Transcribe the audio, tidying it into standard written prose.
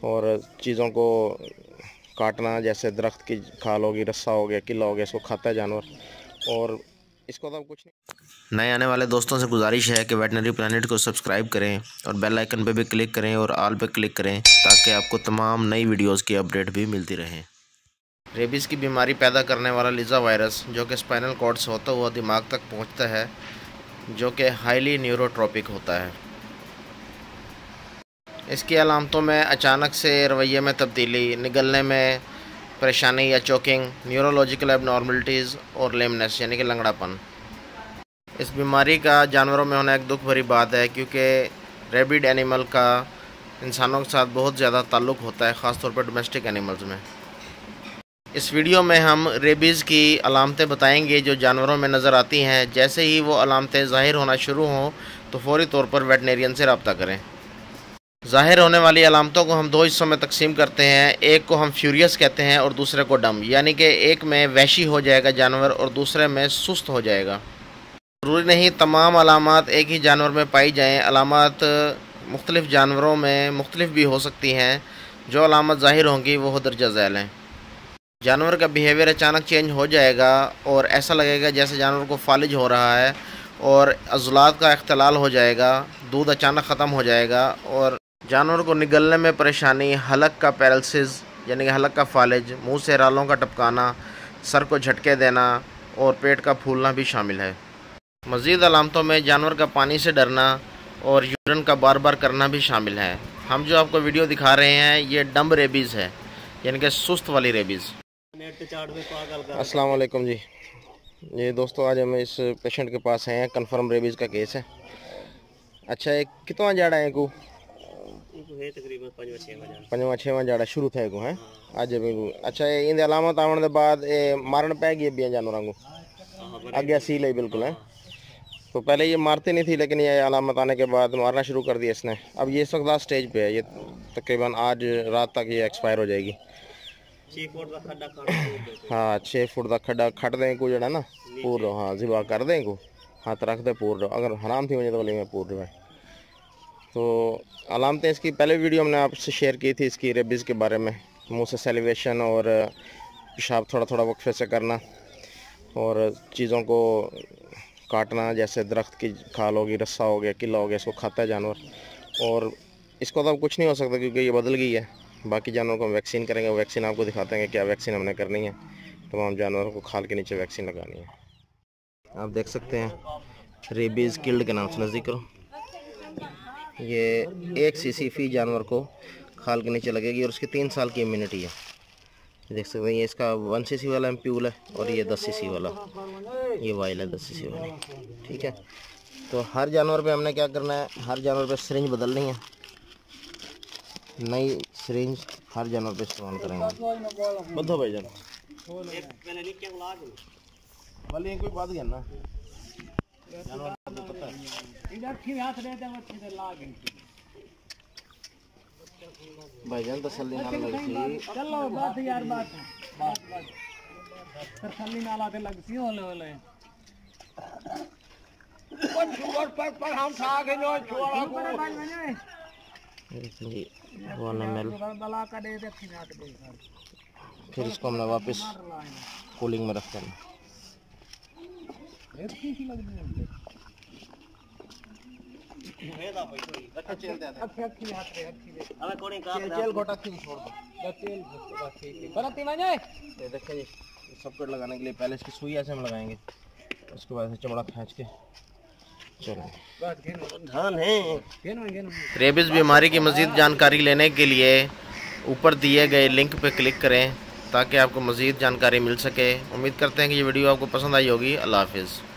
और चीज़ों को काटना, जैसे दरख्त की खाल होगी, रस्सा हो गया, किला हो गया, इसको खाता है जानवर। और इसको तो कुछ नहीं। नए आने वाले दोस्तों से गुजारिश है कि वेटनरी प्लानेट को सब्सक्राइब करें और बेल आइकन पे भी क्लिक करें और ऑल पे क्लिक करें, ताकि आपको तमाम नई वीडियोस की अपडेट भी मिलती रहे। रेबीज़ की बीमारी पैदा करने वाला लीजा वायरस, जो कि स्पाइनल कॉर्ड से होता हुआ दिमाग तक पहुंचता है, जो कि हाईली न्यूरोट्रॉपिक होता है। इसकी अलामतों में अचानक से रवैये में तब्दीली, निगलने में परेशानी या चोकिंग, न्यूरोलॉजिकल एबनॉर्मलिटीज़ और लेमनेस यानी कि लंगड़ापन। इस बीमारी का जानवरों में होना एक दुख भरी बात है, क्योंकि रेबिड एनिमल का इंसानों के साथ बहुत ज़्यादा ताल्लुक़ होता है, ख़ास तौर पर डोमेस्टिक एनिमल्स में। इस वीडियो में हम रेबीज़ की अलामतें बताएंगे जो जानवरों में नज़र आती हैं। जैसे ही वो अलामतें ज़ाहिर होना शुरू हों तो फौरी तौर पर वेटनेरियन से रब्ता करें। ज़ाहिर होने वाली अलामतों को हम दो हिस्सों में तकसीम करते हैं। एक को हम फ्यूरियस कहते हैं और दूसरे को डम, यानी कि एक में वहशी हो जाएगा जानवर और दूसरे में सुस्त हो जाएगा। ज़रूरी नहीं तमाम अलामात एक ही जानवर में पाई जाएँ। अलामात मुख्तलिफ़ जानवरों में मुख्तलिफ भी हो सकती हैं। जो अलामत ज़ाहिर होंगी वो दरजा झैल हैं। जानवर का बिहेवियर अचानक चेंज हो जाएगा और ऐसा लगेगा जैसे जानवर को फालिज हो रहा है, और अज़लात का इख्तिलाल हो जाएगा, दूध अचानक ख़त्म हो जाएगा और जानवर को निगलने में परेशानी, हलक का पैरालिसिस यानी कि हलक का फालिज, मुंह से रालों का टपकाना, सर को झटके देना और पेट का फूलना भी शामिल है। मज़ीद अलामतों में जानवर का पानी से डरना और यूरिन का बार बार करना भी शामिल है। हम जो आपको वीडियो दिखा रहे हैं ये डम्ब रेबीज़ है, यानी कि सुस्त वाली रेबीज़। अस्सलाम वालेकुम जी। ये दोस्तों आज हम इस पेशेंट के पास हैं, कंफर्म रेबीज़ का केस है। अच्छा, एक कितना जाड़ा है को तकरीबन 5-6 जाड़ा शुरू थे को है आज भी। अच्छा, इन अलामत आने के बाद मारन पै गई बिया जानवरों को आगे सी ली बिल्कुल है। तो पहले ये मारते नहीं थी, लेकिन ये अलामत आने के बाद मारना शुरू कर दिया इसने। अब ये इस वक्त लास्ट स्टेज पे है, ये तकरीबन आज रात तक ये एक्सपायर हो जाएगी। 6 फुट का खड्डा हाँ, 6 फुट का खड्डा खट दें को जड़ा ना पूरा। हाँ, जिबा कर दें को हाथ रख दे पूरा, अगर हराम थी वजह तो में पूरा है। तो अलामतें इसकी पहले वीडियो हमने आपसे शेयर की थी इसकी रेबीज़ के बारे में। मुंह से सेलिवेशन और पेशाब थोड़ा थोड़ा वक्फे से करना और चीज़ों को काटना, जैसे दरख्त की खाल होगी, रस्सा हो गया, किला हो गया, इसको खाता है जानवर। और इसको तो अब कुछ नहीं हो सकता क्योंकि ये बदल गई है। बाकी जानवरों को वैक्सीन करेंगे, वैक्सीन आपको दिखाते हैं क्या वैक्सीन हमने करनी है। तमाम जानवरों को खाल के नीचे वैक्सीन लगानी है। आप देख सकते हैं रेबीज़ किल्ड के नाम से नज़दीक करो। ये 1 सीसी फी जानवर को खाल के नीचे लगेगी और उसकी 3 साल की इम्यूनिटी है। देख सकते हैं ये इसका 1 सीसी वाला एम्प्यूल है और ये 10 सीसी वाला, ये वाइल है 10 सीसी वाली। ठीक है, तो हर जानवर पे हमने क्या करना है, हर जानवर पे सिरिंज बदलनी है, नई सिरिंज हर जानवर पे इस्तेमाल करेंगे। बद्धो भाई जान वाले कोई बात गया ना जानवर को पता है भाईजान तसल्ली नाल लगती। चलो बात यार बात तसल्ली नाल आते लगती होले होले पर हम खा के नो छोड़ा जी 1 ml। बला का दे दे खिनाट दे, फिर इसको हमने वापस कूलिंग में रख देना। सबकट लगाने के लिए पहले इसकी सुई ऐसे हम लगाएंगे, उसके बाद चमड़ा खींच के चलो। रेबीज़ बीमारी की मज़ीद जानकारी लेने के लिए ऊपर दिए गए लिंक पर क्लिक करें ताकि आपको मज़ीद जानकारी मिल सके। उम्मीद करते हैं कि ये वीडियो आपको पसंद आई होगी। अल्लाह हाफिज़।